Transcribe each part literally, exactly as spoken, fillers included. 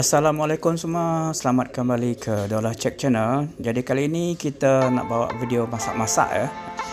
Assalamualaikum semua, selamat kembali ke Daulah Check Channel. Jadi kali ini kita nak bawa video masak-masak ya.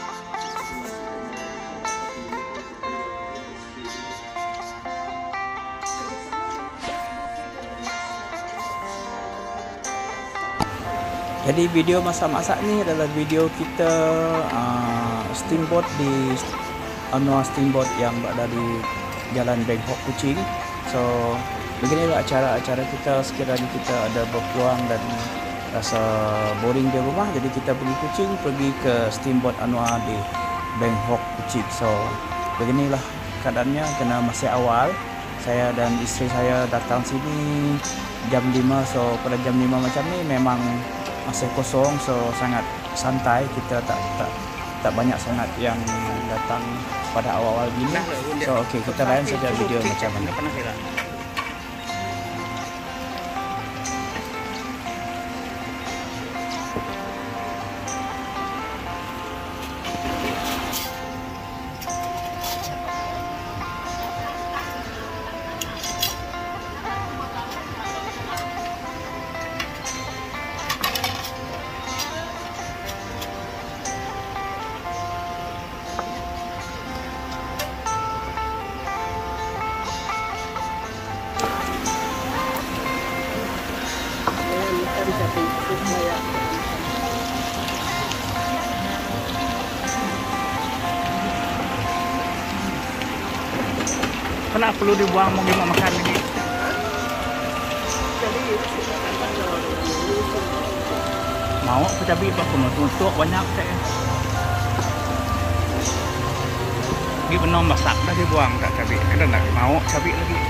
Jadi video masak-masak ni adalah video kita uh, steamboat di Anwar Steamboat yang berada di Jalan Bangkok Kuching. So beginilah acara-acara kita sekiranya kita ada berpeluang dan rasa boring di rumah, jadi kita pergi Kuching, pergi ke Steamboat Anwar di Bangkok Kuching. So beginilah keadaannya, kena masih awal. Saya dan isteri saya datang sini jam lima, so pada jam lima macam ni memang masih kosong, so sangat santai, kita tak tak tak banyak sangat yang datang pada awal-awal gini. So okey, kita layan saja video macam mana. Kenapa perlu dibuang mau gimana makan lagi? Mau aku cabai apa mau tuntut banyak saya. Di benar masak dah dibuang tak cabai. Kena nak mau cabai lagi.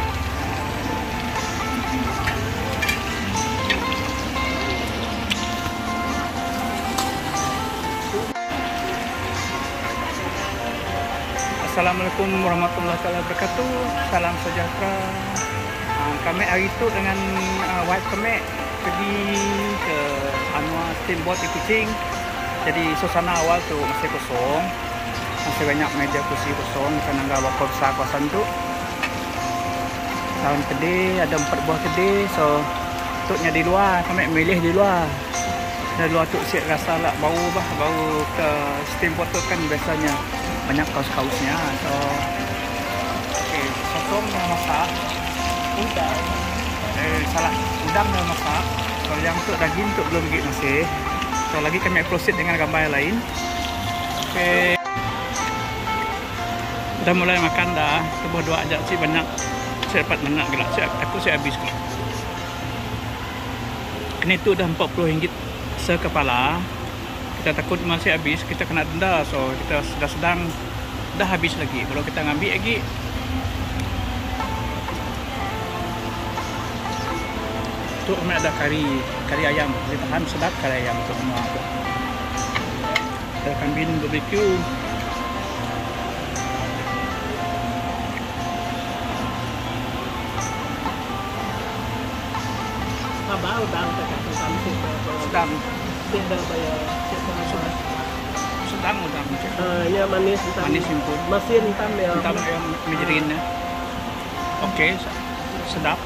Assalamualaikum warahmatullahi wabarakatuh. Salam sejahtera. Uh, kami hari itu dengan uh, wife kami pergi ke Anwar Steamboat di Kuching. Jadi suasana awal tu masih kosong, masih banyak meja kursi kosong kerana enggak berapa besar kawasan tu. Tahun kedai ada empat buah kedai, so tutnya di luar, kami milih di luar. Dari luar tu siap rasa lah bau bah, bau ke steamboat tu kan biasanya banyak kaus-kausnya. So okey, sotong dah masak, udang eh salah udang dah masak. So yang tu daging tu belum lagi masih. So lagi kami proceed dengan gambar yang lain. Okey, dah mulai makan dah. Tubuh dua aja sih banyak, saya dapat banyak gelak, saya aku saya habis gelak. Kini tu dah empat puluh ringgit sekepala. Kita takut masih habis, kita kena denda. So kita sudah sedang dah habis lagi. Kalau kita ngambil lagi, tu kami ada kari kari ayam. Kita tahan sedap kari ayam tu semua. Ada kambing barbecue. Apa udang tak sampai sedang. Tidak bayar sudah sedang udang macam uh, ya manis hitam. Manis simpul masih hitam ya, hitam yang mijerin ya. Okey, sedap.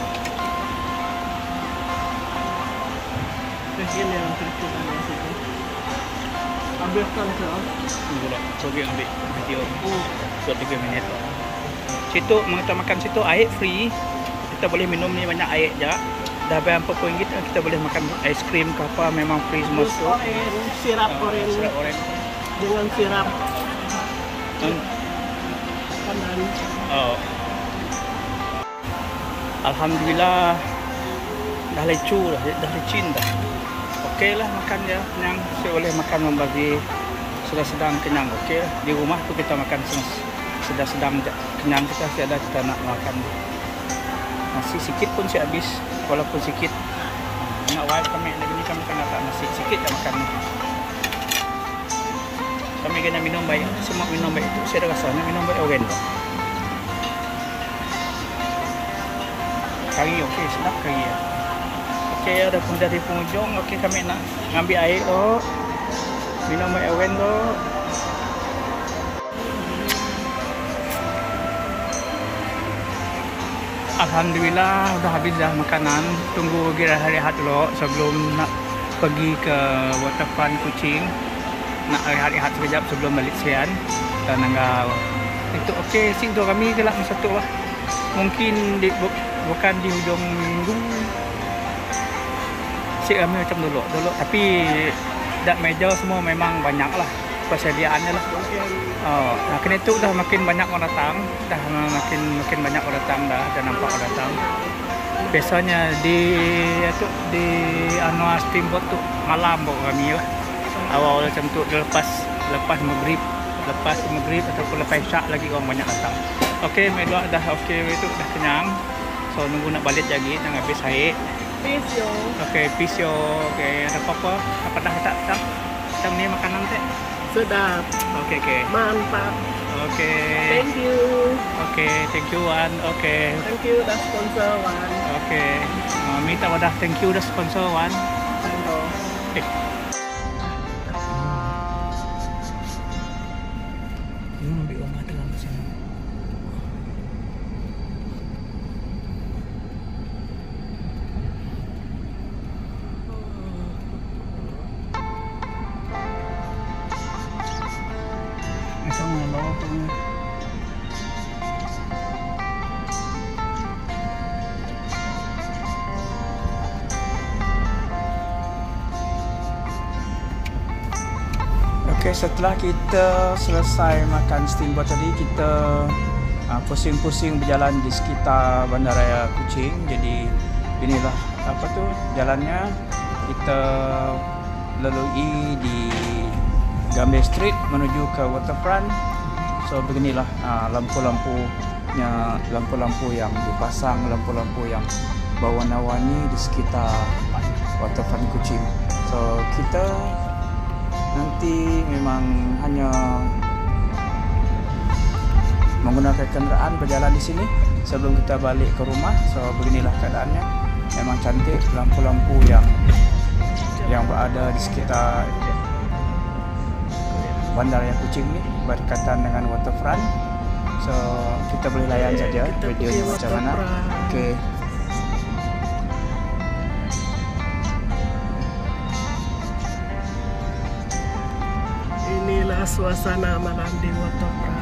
Kesian yang terkena di situ. Ambilkan ke boleh pergi ambil video buat tiga minit. Situ kita makan situ air free, kita boleh minum ni banyak air je. Dah bayar empat puluh ringgit, kita boleh makan ais krim ke apa, memang free semua. Oren, sirap oren. Sirap oren. Dengan sirap. Hmm. Kanan. Oh. Alhamdulillah. Dah lecu dah, dah lecin dah. Okey lah makan dia, kenyang. Saya boleh makan membagi sudah sedang kenyang. Okey, di rumah tu kita makan sudah sedang kenyang, kita tiada kita nak makan. Nasi sikit pun saya habis, walaupun sikit. Nak wife kami lagi ni kami kena tak nasi sikit dah makan. Kami kena minum baik, semua minum baik itu. Saya dah rasa nak minum baik oren tu. Kari okey, sedap kari ya. Okey, ada pun dari penghujung. Okey, kami nak ngambil air tu. Minum baik oren tu. Alhamdulillah udah habis dah makanan. Tunggu kira hari-hari dulu sebelum nak pergi ke waterfront Kuching. Nak hari-hari sekejap sebelum balik sian. Dan enggak itu okey sing tu kami gelak masa tu lah. Mungkin di, bu, bukan di hujung minggu. Sik kami macam dulu. Dulu tapi dak meja semua memang banyak lah persediaannya lah. Oh, nah kena itu dah makin banyak orang datang, dah makin makin banyak orang datang dah, dah nampak orang datang. Biasanya di itu di Anwar Steamboat tu malam bawa kami lah. Awal macam tu lepas lepas maghrib, lepas maghrib ataupun lepas isyak lagi orang banyak datang. Okey, medok dah okey itu dah kenyang. So nunggu nak balik lagi nak habis air. Peace yo. Okey, peace yo. Okey, ada apa-apa? Apa dah tak tak? Macam ni makanan teh. Sedap. Okey, okey. Mantap. Okey. Thank you. Okey, thank you Wan. Okey. Thank you dah sponsor Wan. Okey. Uh, minta wadah thank you dah sponsor Wan. Hello. Eh. Ini ambil rumah dalam sana. Okey, setelah kita selesai makan steamboat tadi, kita uh, pusing-pusing berjalan di sekitar Bandaraya Kuching. Jadi inilah apa tu jalannya. Kita lalui di Gambir Street menuju ke waterfront. So beginilah uh, lampu-lampunya, lampu-lampu yang dipasang, lampu-lampu yang berwarna-warni di sekitar waterfront Kuching. So kita nanti memang hanya menggunakan kenderaan berjalan di sini sebelum kita balik ke rumah. So beginilah keadaannya. Memang cantik lampu-lampu yang yang berada di sekitar Bandaraya Kuching ni berdekatan dengan waterfront. So kita boleh layan saja videonya macam mana. Okey. Inilah suasana malam di waterfront.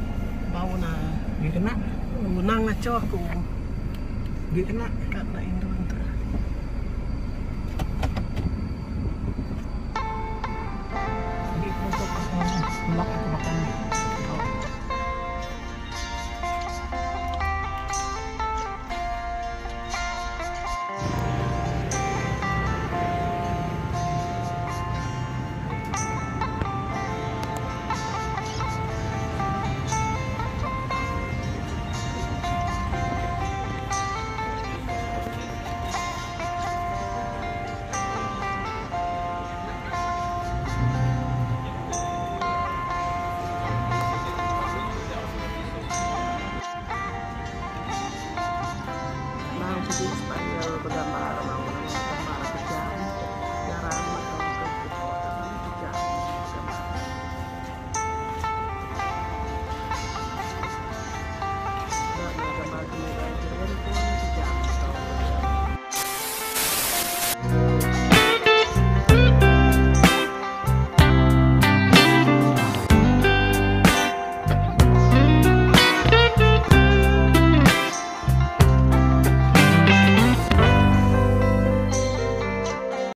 Bau na. Dia kena. Menang ngaco aku. Dia kena. Karena Indo.